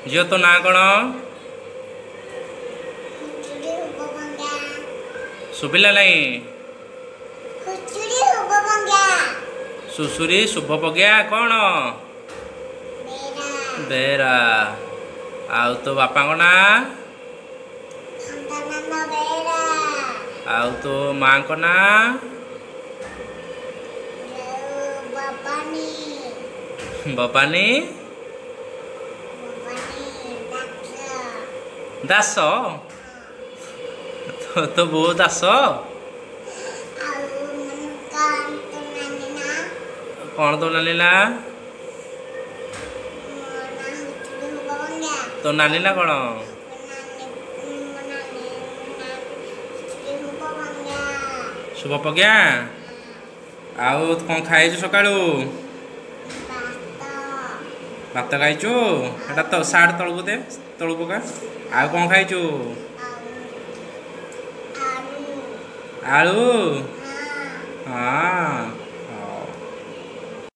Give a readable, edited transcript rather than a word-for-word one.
झियो तो ना कौन शुभिला नहीं सुसुरी शुभ पग्या कौन बेरा आउ तो बापा को ना आउ तो माँ को ना बबानी दास तो बो दास कौन तो नानी ना तो नानी ना कौन शुभ पग्या आउ कौन खाई सकाळू भात खाइचु एटा तो साड़ तलू दे तलू पका आ कौन खाइचु आलू हाँ